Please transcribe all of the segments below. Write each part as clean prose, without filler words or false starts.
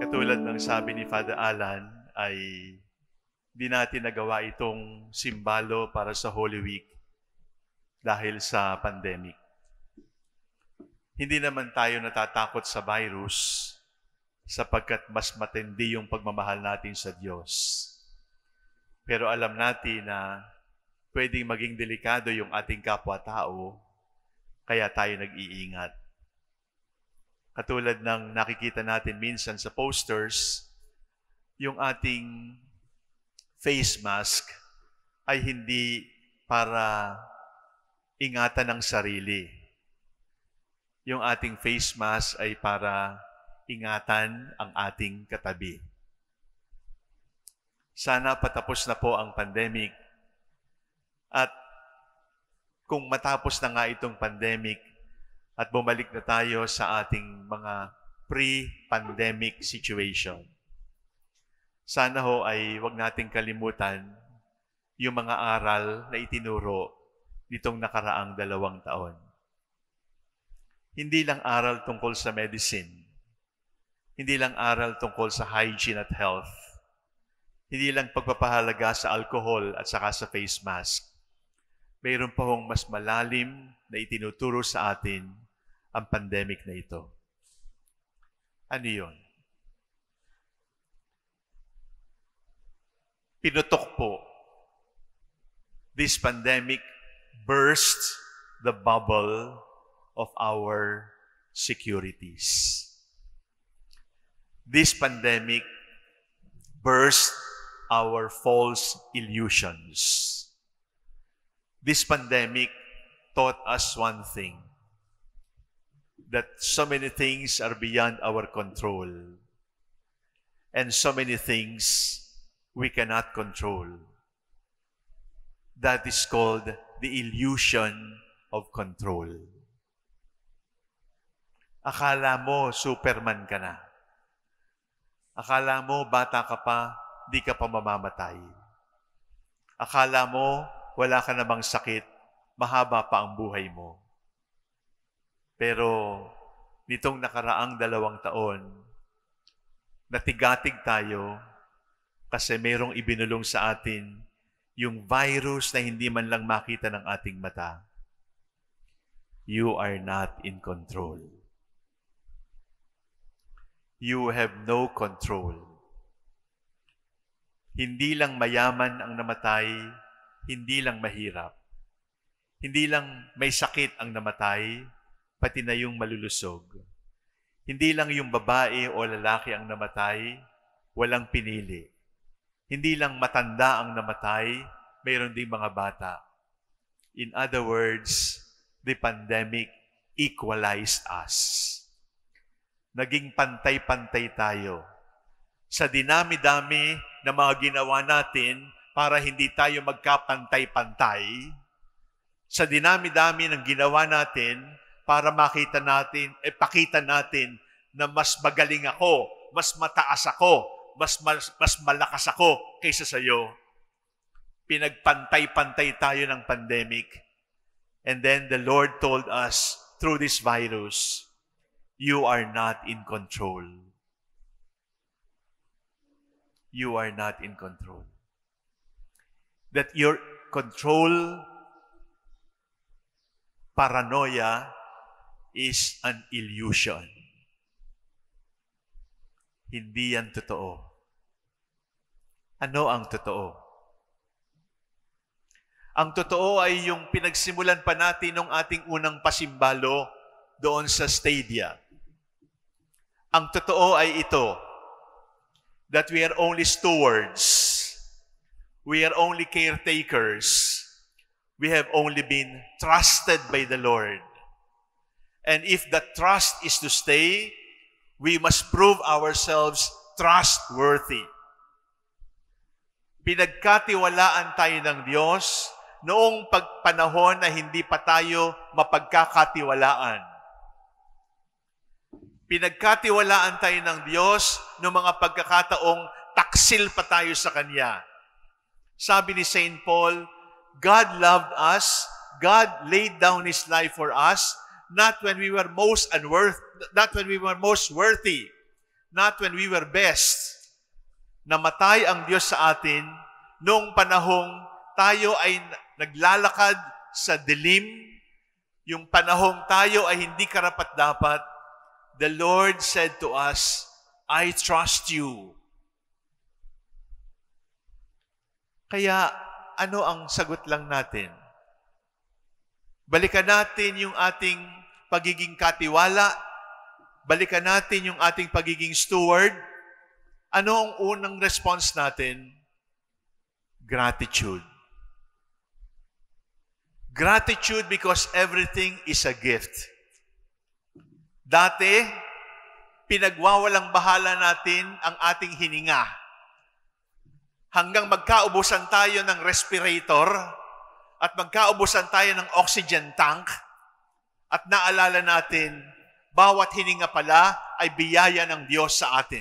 Katulad ng sabi ni Father Alan, ay di natin nagawa itong simbalo para sa Holy Week dahil sa pandemic. Hindi naman tayo natatakot sa virus sapagkat mas matindi yung pagmamahal natin sa Diyos. Pero alam natin na pwedeng maging delikado yung ating kapwa-tao, kaya tayo nag-iingat. Katulad ng nakikita natin minsan sa posters, yung ating face mask ay hindi para ingatan ang sarili. Yung ating face mask ay para ingatan ang ating katabi. Sana patapos na po ang pandemic. At kung matapos na nga itong pandemic at bumalik na tayo sa ating mga pre-pandemic situation, sana ho ay wag nating kalimutan yung mga aral na itinuro nitong nakaraang 2 taon. Hindi lang aral tungkol sa medicine, hindi lang aral tungkol sa hygiene at health, hindi lang pagpapahalaga sa alcohol at saka sa face mask. Mayroon pa hong mas malalim na itinuturo sa atin ang pandemic na ito. Ano yun? Pinutok po. This pandemic burst the bubble of our securities. This pandemic burst our false illusions. This pandemic taught us one thing, that so many things are beyond our control, and so many things we cannot control. That is called the illusion of control. Akala mo Superman ka na. Akala mo bata ka pa, di ka pa mamamatay. Akala mo wala ka namang sakit, mahaba pa ang buhay mo. Pero nitong nakaraang 2 taon, natigatig tayo kasi mayroong ibinulong sa atin yung virus na hindi man lang makita ng ating mata. You are not in control. You have no control. Hindi lang mayaman ang namatay, hindi lang mahirap. Hindi lang may sakit ang namatay, pati na yung malulusog. Hindi lang yung babae o lalaki ang namatay, walang pinili. Hindi lang matanda ang namatay, mayroon ding mga bata. In other words, the pandemic equalized us. Naging pantay-pantay tayo. Sa dinami-dami na mga ginawa natin para hindi tayo magkapantay-pantay, sa dinami-dami ng ginawa natin para makita natin, pakita natin na mas magaling ako, mas mataas ako, mas malakas ako kaysa sa iyo. Pinagpantay-pantay tayo ng pandemic. And then the Lord told us through this virus, you are not in control. You are not in control. That your control, paranoia, is an illusion. Hindi yan totoo. Ano ang totoo? Ang totoo ay yung pinagsimulan pa natin nung ating unang pasimbalo doon sa stadia. Ang totoo ay ito, that we are only stewards. We are only caretakers. We have only been trusted by the Lord. And if the trust is to stay, we must prove ourselves trustworthy. Pinagkatiwalaan tayo ng Diyos noong panahon na hindi pa tayo mapagkakatiwalaan. Pinagkatiwalaan tayo ng Diyos noong mga pagkakataong taksil pa tayo sa Kanya. Sabi ni St. Paul, God loved us, God laid down His life for us, not when we were most worthy, not when we were best. Namatay ang Diyos sa atin noong panahong tayo ay naglalakad sa dilim, yung panahong tayo ay hindi karapat-dapat. The Lord said to us, I trust you. Kaya ano ang sagot lang natin? Balikan natin yung ating pagiging katiwala. Balikan natin yung ating pagiging steward. Ano ang unang response natin? Gratitude. Gratitude because everything is a gift. Dati, pinagwawalang bahala natin ang ating hininga. Hanggang magkaubusan tayo ng respirator at magkaubusan tayo ng oxygen tank at naalala natin, bawat hininga pala ay biyaya ng Diyos sa atin.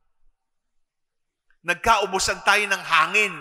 Nagkaubusan tayo ng hangin.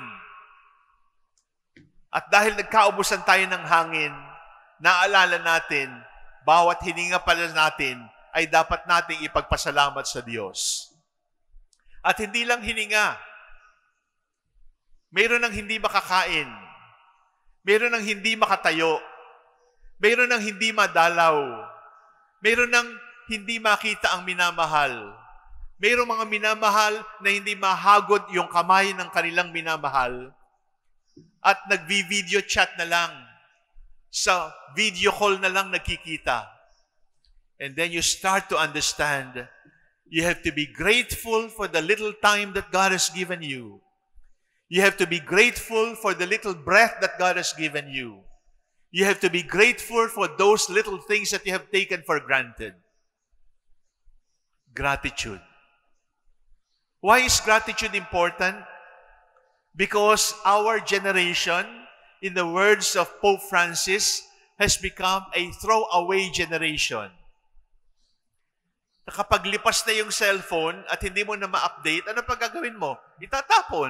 At dahil nagkaubusan tayo ng hangin, naalala natin, bawat hininga pala natin ay dapat nating ipagpasalamat sa Diyos. At hindi lang hininga. Mayroon ng hindi makakain. Mayroon ng hindi makatayo. Mayroon ng hindi madalaw. Mayroon ng hindi makita ang minamahal. Mayroong mga minamahal na hindi mahagod yung kamay ng kanilang minamahal at nagvi-video chat na lang. Sa video call na lang nagkikita. And then you start to understand, you have to be grateful for the little time that God has given you. You have to be grateful for the little breath that God has given you. You have to be grateful for those little things that you have taken for granted. Gratitude. Why is gratitude important? Because our generation, in the words of Pope Francis, has become a throwaway generation. Kapag lipas na yung cellphone at hindi mo na ma-update, ano pa gagawin mo? Itatapon.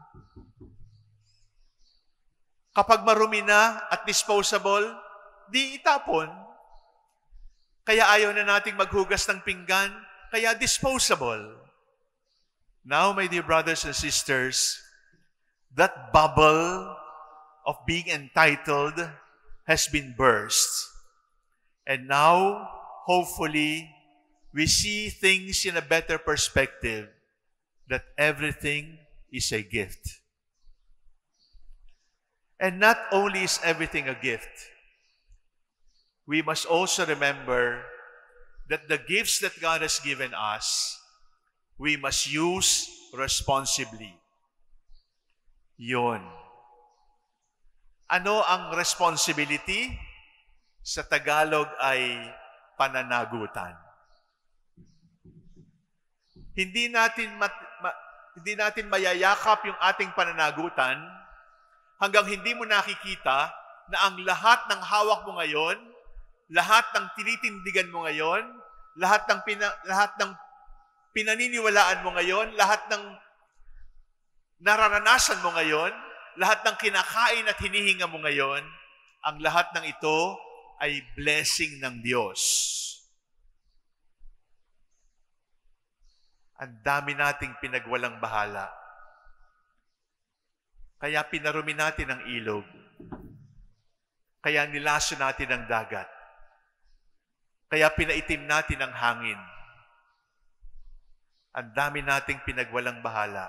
Kapag marumi na at disposable, di itapon. Kaya ayaw na nating maghugas ng pinggan, kaya disposable. Now, my dear brothers and sisters, that bubble of being entitled has been burst. And now, hopefully, we see things in a better perspective, that everything is a gift. And not only is everything a gift, we must also remember that the gifts that God has given us, we must use responsibly. Yun. Ano ang responsibility? Sa Tagalog ay pananagutan. Hindi natin mayayakap yung ating pananagutan hanggang hindi mo nakikita na ang lahat ng hawak mo ngayon, lahat ng tinitindigan mo ngayon, lahat ng pinaniniwalaan mo ngayon, lahat ng nararanasan mo ngayon, lahat ng kinakain at hinihinga mo ngayon, ang lahat ng ito ay blessing ng Diyos. Ang dami nating pinagwalang bahala. Kaya pinarumi natin ang ilog. Kaya nilaso natin ang dagat. Kaya pinaitim natin ang hangin. Ang dami nating pinagwalang bahala.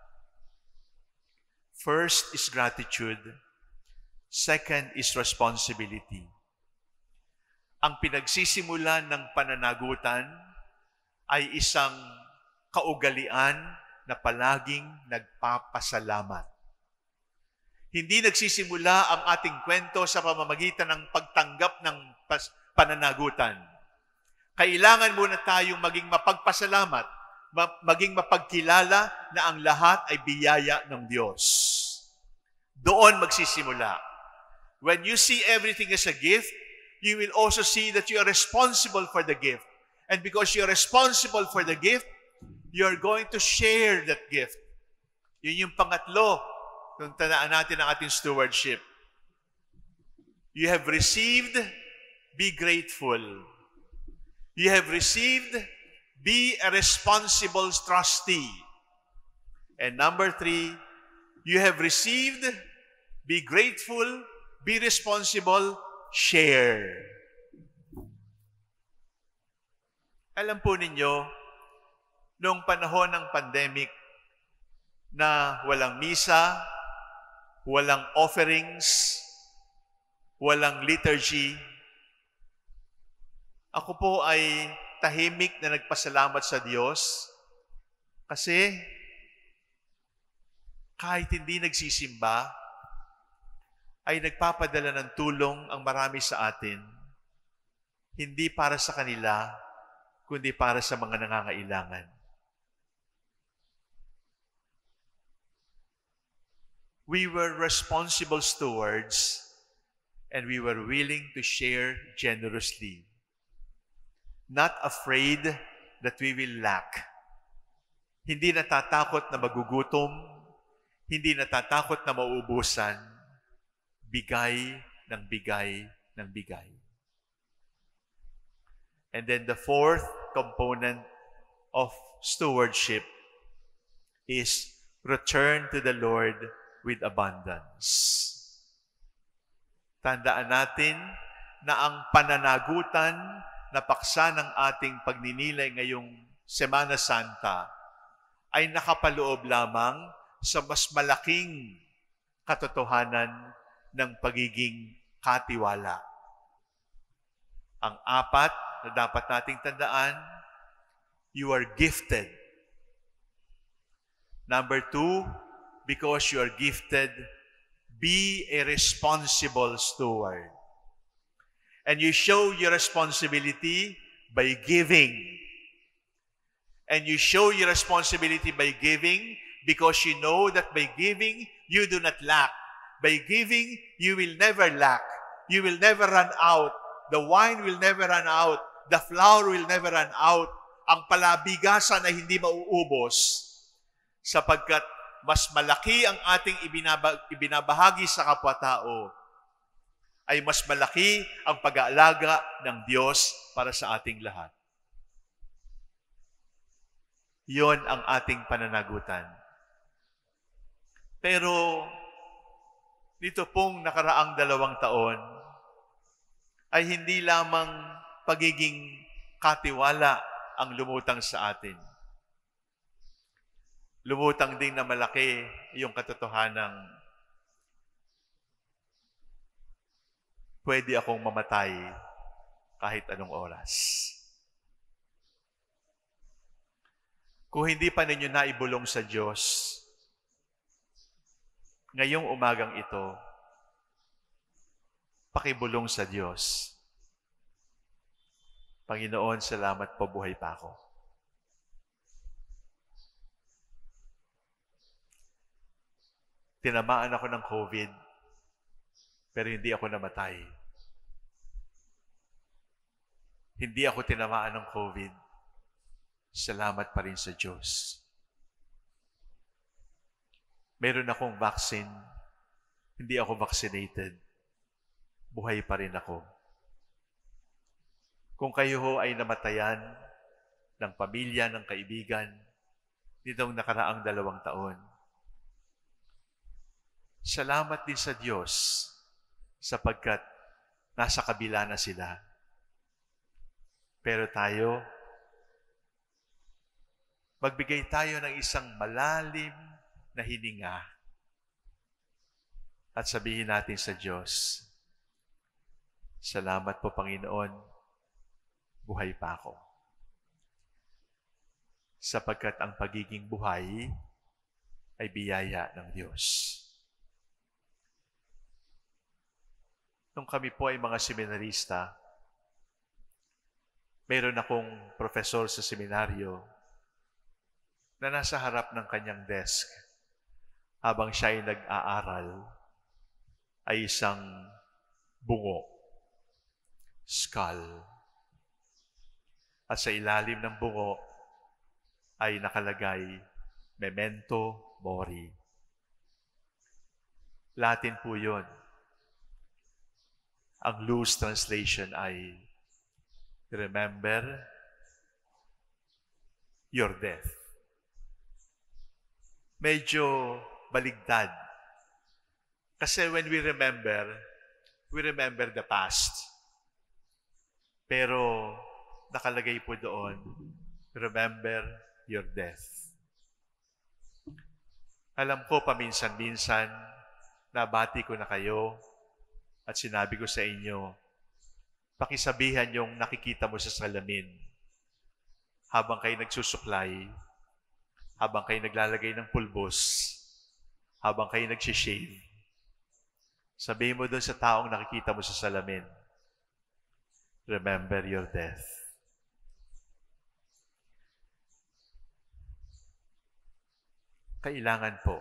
First is gratitude. Second is responsibility. Ang pinagsisimulan ng pananagutan ay isang kaugalian na palaging nagpapasalamat. Hindi nagsisimula ang ating kwento sa pamamagitan ng pagtanggap ng pananagutan. Kailangan muna tayong maging mapagpasalamat, maging mapagkilala na ang lahat ay biyaya ng Diyos. Doon magsisimula. When you see everything as a gift, you will also see that you are responsible for the gift. And because you are responsible for the gift, you are going to share that gift. Yun yung pangatlo, kung tandaan natin ang ating stewardship. You have received, be grateful. You have received, be a responsible trustee. And number 3, you have received, be grateful, be responsible, share. Alam po ninyo, noong panahon ng pandemic na walang misa, walang offerings, walang liturgy, ako po ay tahimik na nagpasalamat sa Diyos kasi kahit hindi nagsisimba, ay nagpapadala ng tulong ang marami sa atin, hindi para sa kanila, kundi para sa mga nangangailangan. We were responsible stewards and we were willing to share generously, not afraid that we will lack. Hindi natatakot na magugutom, hindi natatakot na mauubusan, bigay ng bigay ng bigay. And then the 4th component of stewardship is return to the Lord with abundance. Tandaan natin na ang pananagutan na paksa ng ating pagninilay ngayong Semana Santa ay nakapaloob lamang sa mas malaking katotohanan ng pagiging katiwala. Ang 4 na dapat nating tandaan, you are gifted. Number 2, because you are gifted, be a responsible steward. And you show your responsibility by giving. And you show your responsibility by giving because you know that by giving, you do not lack. By giving, you will never lack. You will never run out. The wine will never run out. The flour will never run out. Ang palabigasan ay hindi mauubos sapagkat mas malaki ang ating ibinabahagi sa kapwa-tao ay mas malaki ang pag-aalaga ng Diyos para sa ating lahat. Yon ang ating pananagutan. Pero dito pong nakaraang 2 taon ay hindi lamang pagiging katiwala ang lumutang sa atin. Lumutang din na malaki yung katotohanang pwede akong mamatay kahit anong oras. Kung hindi pa ninyo naibulong sa Diyos, ngayong umagang ito, pakibulong sa Diyos. Panginoon, salamat po, buhay pa ako. Tinamaan ako ng COVID, pero hindi ako namatay. Hindi ako tinamaan ng COVID. Salamat pa rin sa Diyos. Meron akong vaccine, hindi ako vaccinated. Buhay pa rin ako. Kung kayo ho ay namatayan ng pamilya, ng kaibigan, nitong nakaraang 2 taon, salamat din sa Diyos sapagkat nasa kabila na sila. Pero tayo, magbigay tayo ng isang malalim na hininga at sabihin natin sa Diyos, salamat po, Panginoon, buhay pa ako. Sapagkat ang pagiging buhay ay biyaya ng Diyos. Nung kami po ay mga seminarista, meron akong profesor sa seminaryo na nasa harap ng kanyang desk habang siya ay nag-aaral ay isang bungo, skull. At sa ilalim ng bungo ay nakalagay, Memento Mori. Latin po yun. Ang loose translation ay, remember your death. Medyo baligtad. Kasi when we remember the past. Pero nakalagay po doon, remember your death. Alam ko paminsan-minsan, nabati ko na kayo at sinabi ko sa inyo, pakisabihan yung nakikita mo sa salamin habang kayo nagsusuklay, habang kayo naglalagay ng pulbos, habang kayo nagsishave. Sabihin mo doon sa taong nakikita mo sa salamin, remember your death. Kailangan po.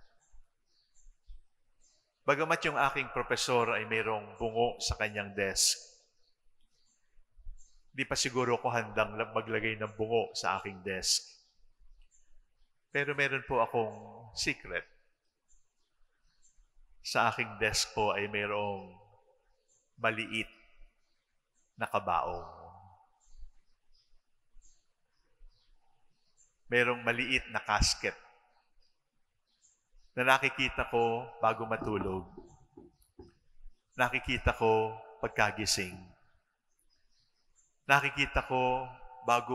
Bagamat yung aking profesor ay mayroong bungo sa kanyang desk, di pa siguro ko handang maglagay ng bungo sa aking desk. Pero meron po akong secret. Sa aking desk po ay mayroong maliit na kabaong. Mayroong maliit na casket na nakikita ko bago matulog. Nakikita ko pagkagising. Nakikita ko bago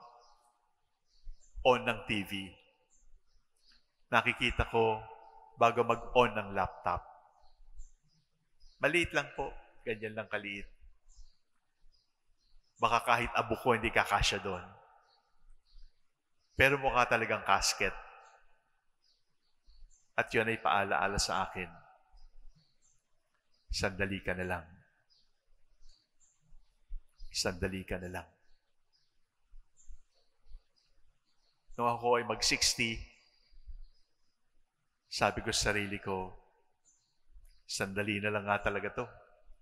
mag-on ng TV. Nakikita ko bago mag-on ng laptop. Maliit lang po. Ganyan lang kaliit. Baka kahit abo ko hindi kakasya doon. Pero mukha talagang casket. At yun ay paalaala sa akin. Sandali ka na lang. Sandali ka na lang. Nung ako ay mag-60, sabi ko sa sarili ko, sandali na lang nga talaga to.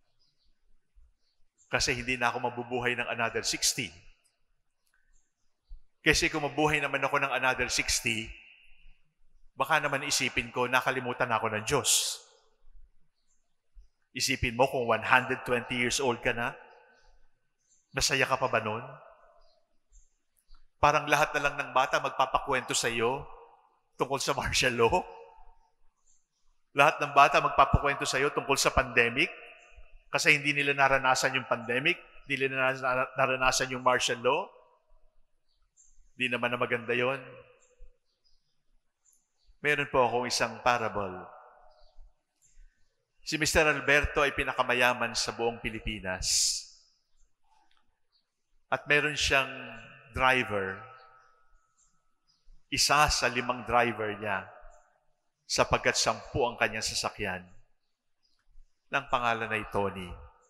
Kasi hindi na ako mabubuhay ng another 60. Kasi kung mabuhay naman ako ng another 60, baka naman isipin ko, nakalimutan ako ng Diyos. Isipin mo kung 120 years old ka na, masaya ka pa ba nun? Parang lahat na lang ng bata magpapakwento sa iyo tungkol sa martial law. Lahat ng bata magpapakwento sa iyo tungkol sa pandemic kasi hindi nila naranasan yung pandemic, hindi nila naranasan yung martial law. Di naman na maganda yon. Meron po akong isang parable. Si Mr. Alberto ay pinakamayaman sa buong Pilipinas. At meron siyang driver. Isa sa 5 driver niya sapagkat 10 ang kanyang sasakyan. Ng pangalan ay Tony.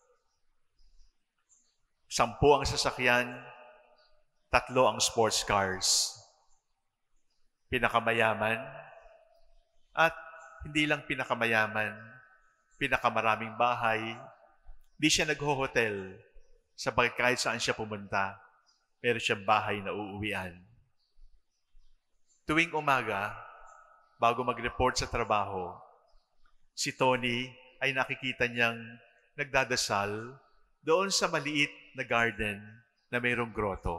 10 ang sasakyan, 3 ang sports cars. Pinakamayaman at hindi lang pinakamayaman, pinakamaraming bahay. Di siya nagho-hotel sapagkat kahit saan siya pumunta, meron siyang bahay na uuwian. Tuwing umaga, bago mag-report sa trabaho, si Tony ay nakikita niyang nagdadasal doon sa maliit na garden na mayroong grotto.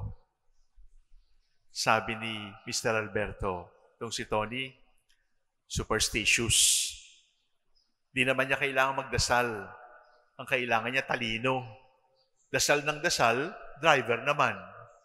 Sabi ni Mr. Alberto, itong si Tony, superstitious. Di naman niya kailangan magdasal. Ang kailangan niya talino. Dasal ng dasal, driver naman.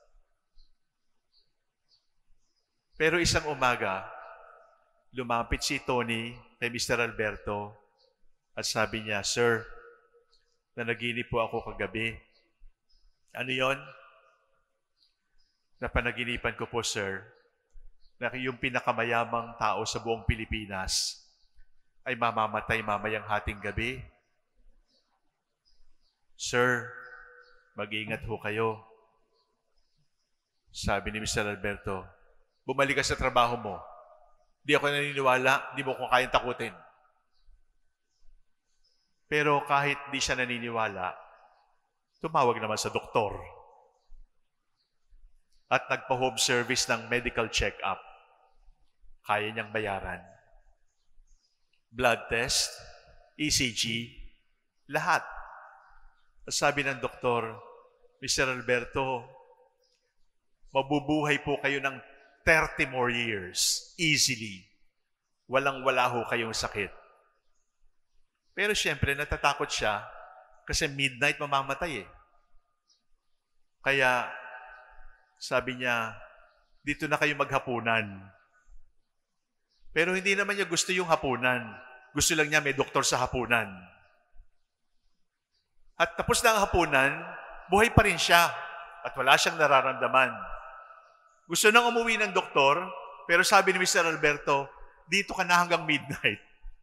Pero isang umaga, lumapit si Tony kay Mr. Alberto at sabi niya, Sir, nanaginip po ako kagabi. Ano yon? Napanaginipan ko po, sir, na yung pinakamayamang tao sa buong Pilipinas ay mamamatay mamayang hating gabi. Sir, mag-iingat ho kayo. Sabi ni Mr. Alberto, bumalik ka sa trabaho mo. Di ako naniniwala, di mo ko kayang takutin. Pero kahit di siya naniniwala, tumawag naman sa doktor. At nagpa-home service ng medical check-up. Kaya niyang bayaran. Blood test, ECG, lahat. Sabi ng doktor, Mr. Alberto, mabubuhay po kayo ng 30 more years, easily. Walang-wala ho kayong sakit. Pero siyempre, natatakot siya kasi midnight mamamatay eh. Kaya, sabi niya, dito na kayo maghapunan. Pero hindi naman niya gusto yung hapunan. Gusto lang niya may doktor sa hapunan. At tapos na ang hapunan, buhay pa rin siya at wala siyang nararamdaman. Gusto nang umuwi ng doktor, pero sabi ni Mr. Alberto, dito ka na hanggang midnight.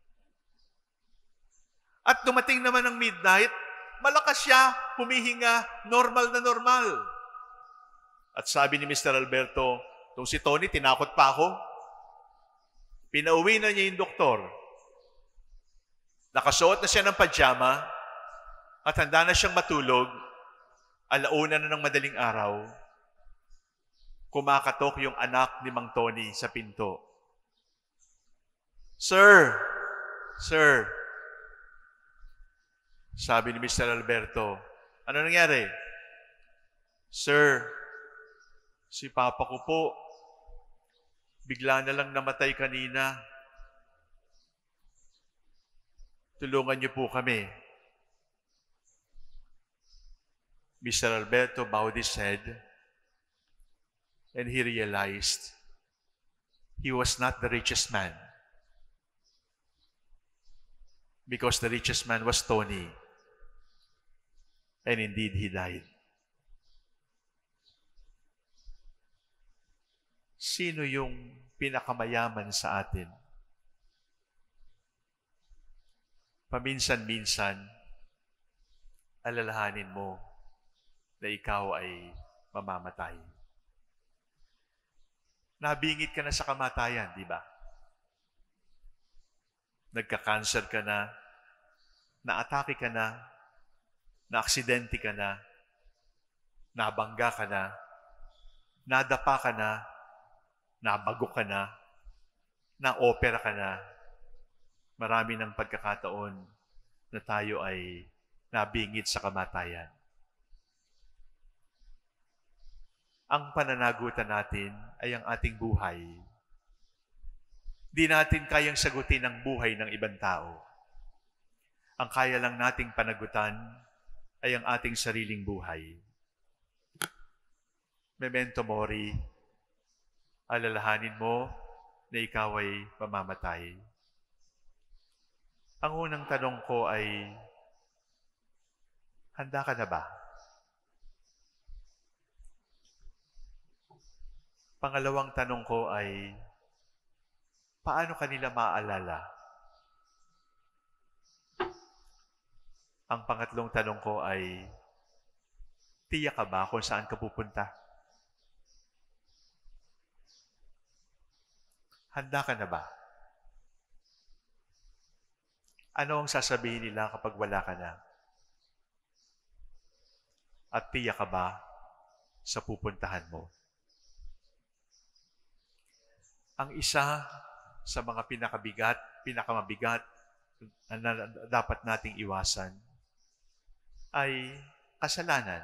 At dumating naman ang midnight, malakas siya, humihinga, normal na normal. At sabi ni Mr. Alberto, itong si Tony, tinakot pa ako. Pinauwi na niya yung doktor. Nakasuot na siya ng pajama at handa na siyang matulog. Alauna na ng madaling araw. Kumakatok yung anak ni Mang Tony sa pinto. Sir! Sir! Sabi ni Mr. Alberto, ano nangyari? Sir, si Papa ko po, bigla na lang namatay kanina. Tulungan niyo po kami. Mr. Alberto bowed his head and he realized he was not the richest man because the richest man was Tony. And indeed, he died. Sino yung pinakamayaman sa atin? Paminsan-minsan, alalahanin mo na ikaw ay mamamatay. Nabingit ka na sa kamatayan, di ba? Nagka-cancer ka na, naatake ka na, na-aksidente ka na, nabangga ka na, nadapa ka na, nabago ka na, na-opera ka na. Marami ng pagkakataon na tayo ay nabingit sa kamatayan. Ang pananagutan natin ay ang ating buhay. Di natin kayang sagutin ang buhay ng ibang tao. Ang kaya lang nating panagutan ay ang ating sariling buhay. Memento mori, alalahanin mo na ikaw ay mamamatay. Ang unang tanong ko ay, handa ka na ba? Pangalawang tanong ko ay, paano kanila maaalala? Ang pangatlong tanong ko ay, tiyak ka ba kung saan ka pupunta? Handa ka na ba? Ano ang sasabihin nila kapag wala ka na? At tiyak ka ba sa pupuntahan mo? Ang isa sa mga pinakamabigat na dapat nating iwasan ay kasalanan.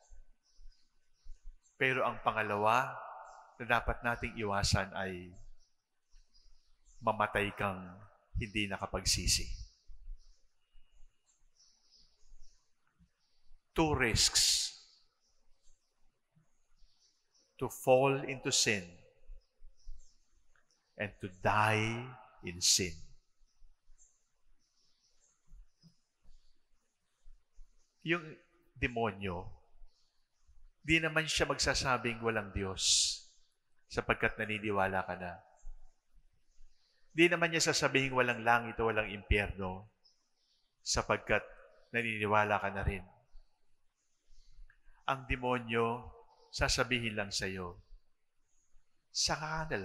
Pero ang pangalawa na dapat nating iwasan ay mamatay kang hindi nakapagsisi. Two risks: to fall into sin and to die in sin. Yung demonyo, di naman siya magsasabing walang Diyos sapagkat naniniwala ka na. Di naman niya sasabihin walang langit o walang impyerno sapagkat naniniwala ka na rin. Ang demonyo, sasabihin lang sa'yo, saka ka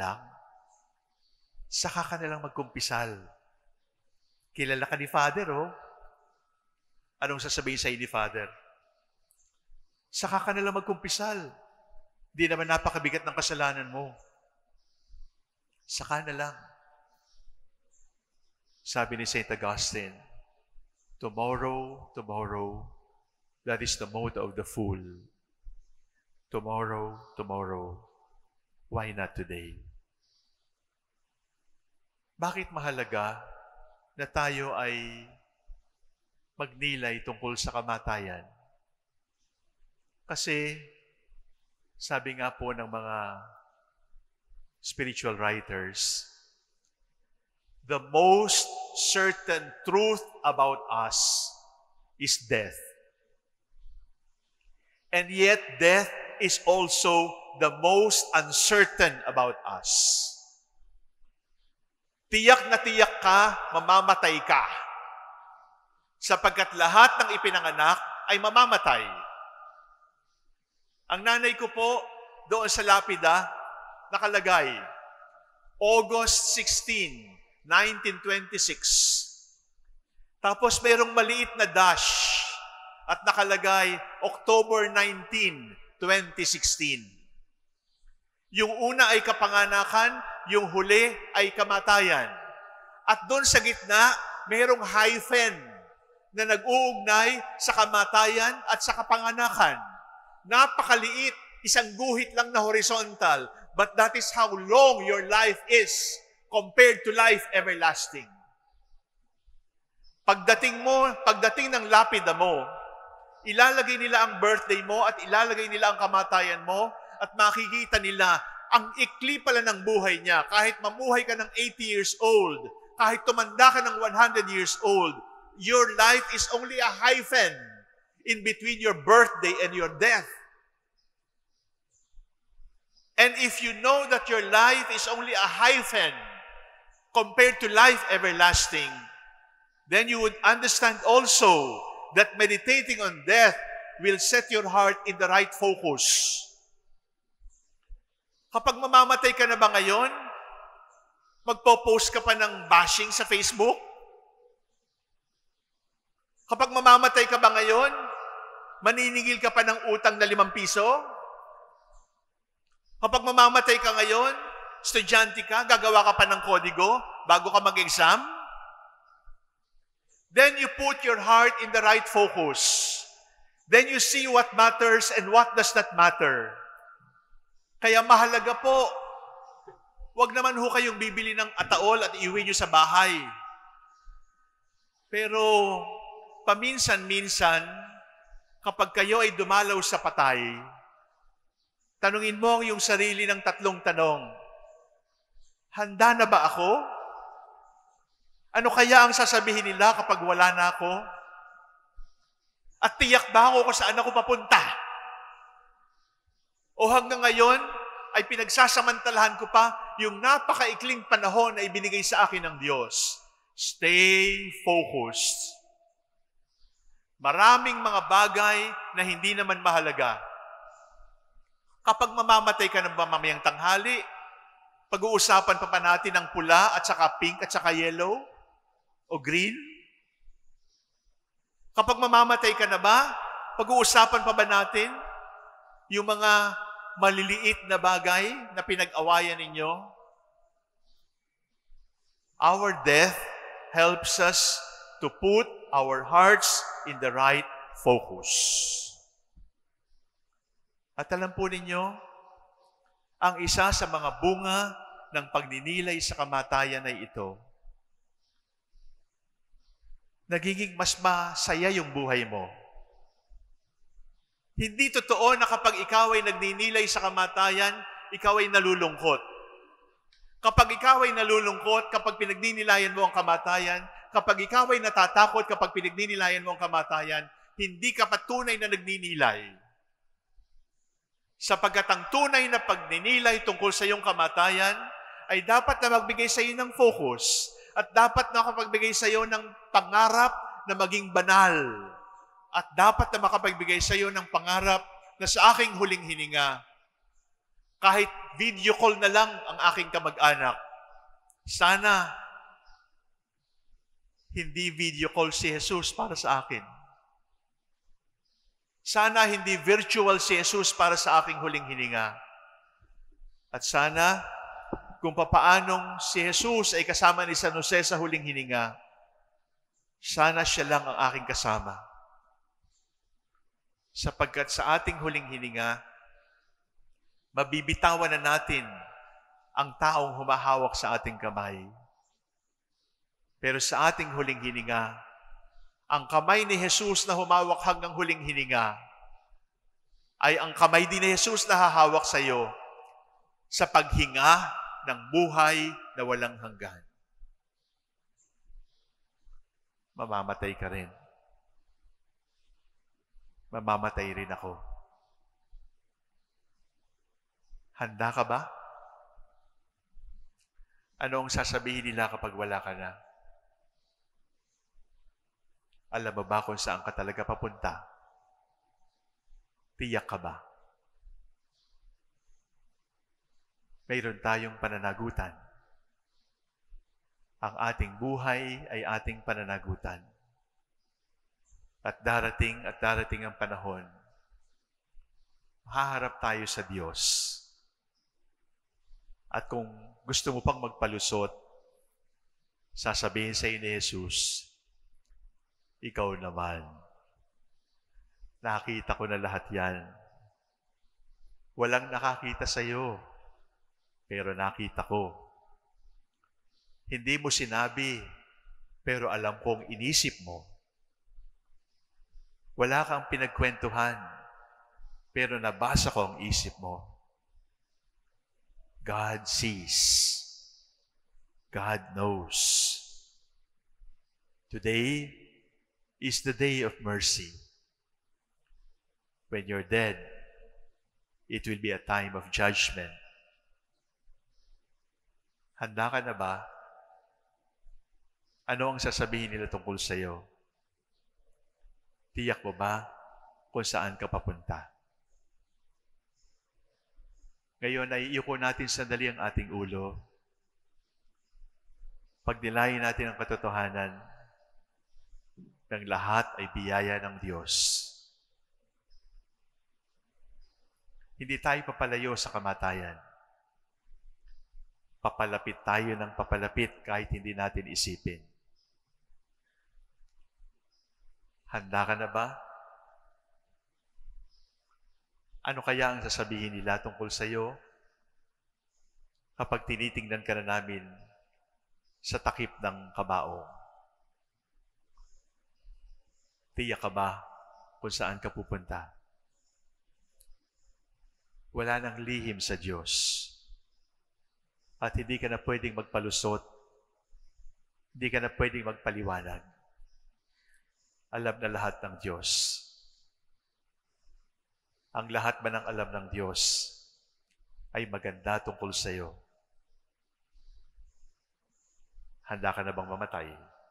na lang magkumpisal. Kilala ka ni Father, oh. Anong sasabihin sa'yo ni Father? Saka ka na lang magkumpisal. Di naman napakabigat ng kasalanan mo. Saka na lang. Sabi ni St. Augustine, tomorrow, that is the mode of the fool. tomorrow, tomorrow, why not today? Bakit mahalaga na tayo ay magnilay tungkol sa kamatayan? Kasi, sabi nga po ng mga spiritual writers, the most certain truth about us is death. And yet, death is also the most uncertain about us. Tiyak na tiyak ka, mamamatay ka. Sapagkat lahat ng ipinanganak ay mamamatay. Ang nanay ko po, doon sa lapida, nakalagay, August 16, 1926. Tapos mayroong maliit na dash at nakalagay, October 19, 2016. Yung una ay kapanganakan, yung huli ay kamatayan. At doon sa gitna, mayroong hyphen na nag-uugnay sa kamatayan at sa kapanganakan. Napakaliit, isang guhit lang na horizontal, but that is how long your life is compared to life everlasting. Pagdating ng lapida mo, ilalagay nila ang birthday mo at ilalagay nila ang kamatayan mo at makikita nila ang ikli pala ng buhay niya. Kahit mamuhay ka ng 80 years old, kahit tumanda ka ng 100 years old, your life is only a hyphen in between your birthday and your death. And if you know that your life is only a hyphen compared to life everlasting, then you would understand also that meditating on death will set your heart in the right focus. Kapag mamamatay ka na ba ngayon, magpo-post ka pa ng bashing sa Facebook? Kapag mamamatay ka ba ngayon, maniningil ka pa ng utang na 5 piso? Kapag mamamatay ka ngayon, estudyante ka, gagawa ka pa ng kodigo bago ka mag-exam? Then you put your heart in the right focus. Then you see what matters and what does not matter. Kaya mahalaga po, wag naman ho kayong bibili ng ataol at iuwi nyo sa bahay. Pero paminsan-minsan, kapag kayo ay dumalaw sa patay, tanungin mo ang iyong sarili ng 3 tanong. Handa na ba ako? Ano kaya ang sasabihin nila kapag wala na ako? At tiyak ba ako kung saan ako papunta? O hanggang ngayon ay pinagsasamantalahan ko pa yung napakaikling panahon na ibinigay sa akin ng Diyos. Stay focused. Maraming mga bagay na hindi naman mahalaga. Kapag mamamatay ka ng mamayang tanghali, pag-uusapan pa natin ang pula at saka pink at saka yellow o green? Kapag mamamatay ka na ba, pag-uusapan pa ba natin yung mga maliliit na bagay na pinag-awayan ninyo? Our death helps us to put our hearts in the right focus. At alam po ninyo, ang isa sa mga bunga ng pagninilay sa kamatayan ay ito. Nagiging mas masaya yung buhay mo. Hindi totoo na kapag ikaw ay nagninilay sa kamatayan, ikaw ay nalulungkot. Kapag ikaw ay nalulungkot, kapag pinagninilayan mo ang kamatayan, kapag ikaw ay natatakot, kapag pinagninilayan mo ang kamatayan, hindi ka patunay na nagninilay. Sapagkat ang tunay na pagninilay tungkol sa iyong kamatayan ay dapat na magbigay sa iyo ng focus at dapat na makapagbigay sa iyo ng pangarap na maging banal. At dapat na makapagbigay sa iyo ng pangarap na sa aking huling hininga, kahit video call na lang ang aking kamag-anak, sana hindi video call si Jesus para sa akin. Sana hindi virtual si Jesus para sa aking huling hininga. At sana, kung papaanong si Jesus ay kasama ni San Jose sa huling hininga, sana siya lang ang aking kasama. Sapagkat sa ating huling hininga, Mabibitawan na natin ang taong humahawak sa ating kamay. Pero sa ating huling hininga, ang kamay ni Jesus na humawak hanggang huling hininga ay ang kamay din ni Jesus na hahawak sa iyo sa paghinga ng buhay na walang hanggan. Mamamatay ka rin. Mamamatay rin ako. Handa ka ba? Ano ang sasabihin nila kapag wala ka na? Alam mo ba kung saan ka talaga papunta? Tiyak ka ba? Mayroon tayong pananagutan. Ang ating buhay ay ating pananagutan. At darating ang panahon, haharap tayo sa Diyos. At kung gusto mo pang magpalusot, sasabihin sa iyo ni Jesus, ikaw naman, nakita ko na lahat yan. Walang nakakita sa iyo, pero nakita ko. Hindi mo sinabi, pero alam kong inisip mo. Wala kang pinagkwentuhan, pero nabasa ko ang isip mo. God sees. God knows. Today is the day of mercy. When you're dead, it will be a time of judgment. Handa ka na ba? Ano ang sasabihin nila tungkol sa iyo? Tiyak mo ba kung saan ka papunta? Ngayon ay iyuko natin sandali ang ating ulo. Pagnilayan natin ang katotohanan ng lahat ay biyaya ng Diyos. Hindi tayo papalayo sa kamatayan. Papalapit tayo ng papalapit kahit hindi natin isipin. Handa ka na ba? Ano kaya ang sasabihin nila tungkol sa iyo kapag tinitingnan ka na namin sa takip ng kabao? Tiyak ka ba kung saan ka pupunta? Wala nang lihim sa Diyos. At hindi ka na pwedeng magpalusot. Hindi ka na pwedeng magpaliwanag. Alam na lahat ng Diyos. Ang lahat ba ng alam ng Diyos ay maganda tungkol sa iyo? Handa ka na bang mamatay?